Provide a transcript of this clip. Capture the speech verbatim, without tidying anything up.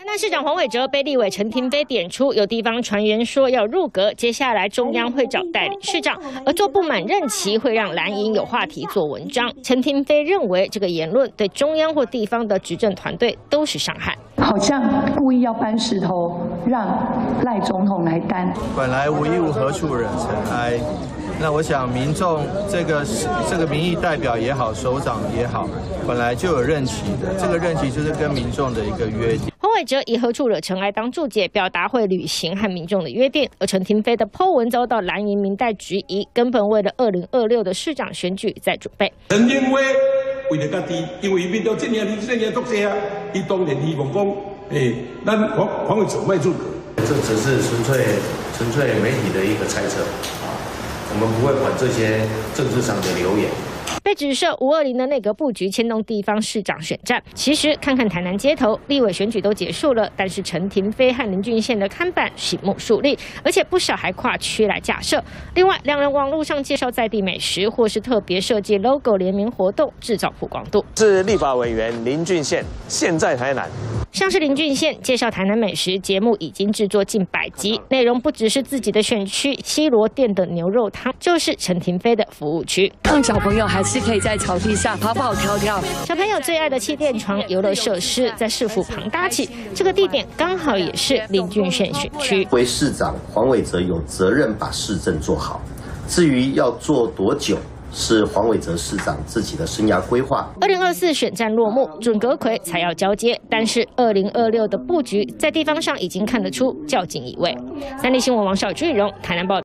南市长黄伟哲被立委陈亭妃点出，有地方传言说要入阁，接下来中央会找代理市长，而做不满任期会让蓝营有话题做文章。陈亭妃认为这个言论对中央或地方的执政团队都是伤害， 好像故意要搬石头让赖总统来担。 本来无一物，何处惹尘埃？那我想民众这个这个民意代表也好，首长也好，本来就有任期的，这个任期就是跟民众的一个约定。 黄伟哲以何处惹尘埃当注解，表达会履行和民众的约定。而陈亭妃的po文遭到蓝营民代质疑，根本为了二零二六的市长选举在准备。 陈亭妃为了家己，因为面对今年你这年作者啊，伊当然希望讲，诶，咱黄黄伟哲卖入阁。 这只是纯粹纯粹媒体的一个猜测啊，我们不会管这些政治上的流言。 被指涉五二零的内阁布局牵动地方市长选战，其实看看台南街头，立委选举都结束了，但是陈亭妃和林俊宪的看板醒目树立，而且不少还跨区来架设。另外，两人网络上介绍在地美食，或是特别设计 logo 联名活动，制造曝光度。 是立法委员林俊宪，现在台南。 像是林俊宪介绍台南美食节目，已经制作近百集，内容不只是自己的选区西罗店的牛肉汤，就是陈亭妃的服务区， 让小朋友还是可以在草地上跑跑跳跳。 小朋友最爱的气垫床、游乐设施在市府旁搭起，这个地点刚好也是林俊宪选区。 为市长黄伟哲有责任把市政做好，至于要做多久，是黄伟哲市长自己的生涯规划。 二零二四选战落幕，准阁揆才要交接，但是二零二六的布局在地方上已经看得出较劲意味。三立新闻王小俊荣台南报道。